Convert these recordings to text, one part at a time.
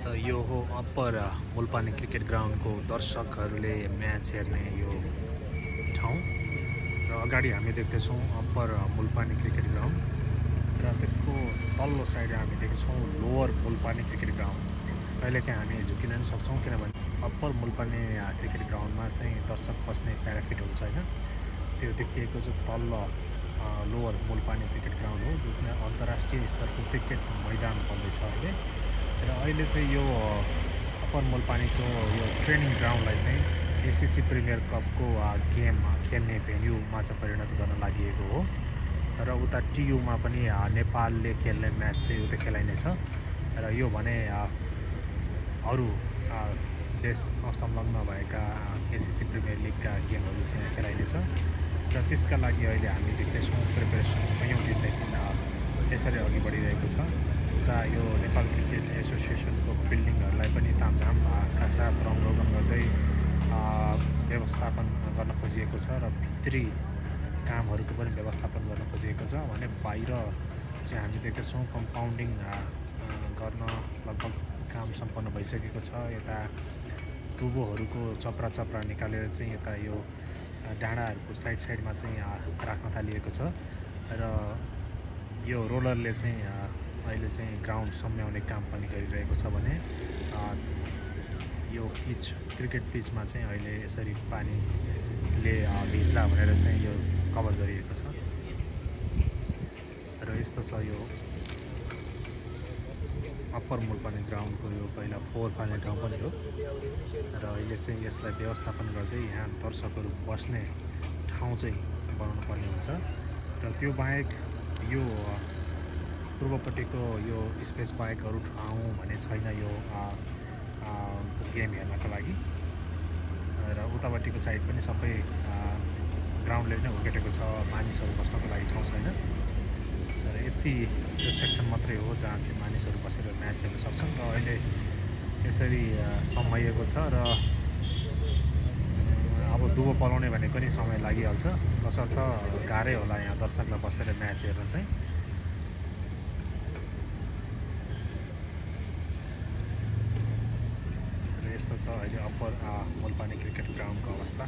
यो हो upper Mulpani cricket ग्राउन्डको दर्शकहरूले म्याच हेर्ने यो ठाउँ र अगाडि हामी देख्दैछौँ अप्पर मुलपानी क्रिकेट ग्राउन्ड र त्यसको तल्लो साइड हामी देख्छौँ लोवर मुलपानी क्रिकेट ग्राउन्ड। कहिलेकाहीँ हामी झुकिन पनि सक्छौँ किनभने अप्पर मुलपानी क्रिकेट ग्राउन्डमा चाहिँ दर्शक बस्ने प्याराफिटहरू छैन। त्यो देखिएको चाहिँ तल्लो लोवर मुलपानी क्रिकेट ग्राउन्ड हो जसमा अन्तर्राष्ट्रिय स्तरको क्रिकेट मैदान बन्दैछ अहिले। र अहिले चाहिँ यो अप्पर मुलपानीको यो ट्रेनिङ ग्राउन्डलाई चाहिँ एसिसी प्रिमियर कपको गेम खेल्ने भेन्यूमा चाहिँ परिणत गर्न लागि हो र उता टियुमा पनि नेपालले खेल्ने म्याच चाहिँ उता खेलाइनेछ र यो भने अरू देशमा संलग्न भएका एसिसी प्रिमियर लिगका गेमहरू चाहिँ खेलाइनेछ र त्यसका लागि अहिले हामी देख्दैछौँ प्रिपरेसन कयौँ दिनदेखि यसरी अघि बढिरहेको छ। उता यो नेपाल क्रिकेट एसोसिएसनको बिल्डिङहरूलाई पनि तामझामका साथ रङरोगन गर्दै व्यवस्थापन गर्न खोजिएको छ र भित्री कामहरूको पनि व्यवस्थापन गर्न खोजिएको छ भने बाहिर चाहिँ हामी देख्दैछौँ कम्पाउन्डिङ गर्न लगभग काम सम्पन्न भइसकेको छ। यता टुबोहरूको चप्रा निकालेर चाहिँ यता यो डाँडाहरूको साइडमा चाहिँ राख्न थालिएको छ र यो रोलरले चाहिँ अहिले चाहिँ ग्राउन्ड सम्याउने काम पनि गरिरहेको छ भने यो पिच क्रिकेट पिचमा चाहिँ अहिले यसरी पानीले भिज्ला भनेर चाहिँ यो कभर गरिएको छ र यस्तो छ यो अप्पर मुलपानी ग्राउन्डको यो पहिला फोहोर फाल्ने ठाउँ पनि हो र अहिले चाहिँ यसलाई व्यवस्थापन गर्दै यहाँ दर्शकहरू बस्ने ठाउँ चाहिँ बनाउनु पर्ने हुन्छ र त्यो बाहेक यो पूर्वपट्टिको यो स्पेस बाहेक अरू ठाउँ भने छैन यो गेम हेर्नको लागि र उतापट्टिको साइड पनि सबै ग्राउन्डले नै ओगटेको छ, मानिसहरू बस्नको लागि ठाउँ छैन र यति यो सेक्सन मात्रै हो जहाँ चाहिँ मानिसहरू बसेर म्याच हेर्न सक्छन् र अहिले यसरी सम्हाइएको छ र अब दुबो पलाउने भनेको पनि समय लागिहाल्छ तसर्थ गाह्रै होला यहाँ दर्शकलाई बसेर म्याच हेर्न चाहिँ। र यस्तो छ अहिले अप्पर मुलपानी क्रिकेट ग्राउन्डको अवस्था।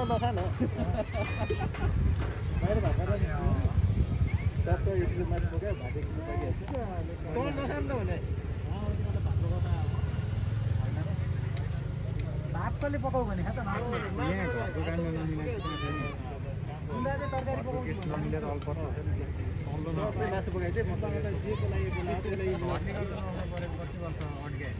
नखान बाहिर भाकर टक्क यो माथि बोक्यो भाते किलो पाइहाल्छ तँ नखान त भने भात कसले पकाउ भने खा त यहाँ घरको काममा नमिलाएको तरकारी पकाउँछ नमिलेर अल्पर्छ मासु पकाइदिए म तपाईँलाई जेको लागि बोलाएको त्यसलाई कति वर्ष अड्काए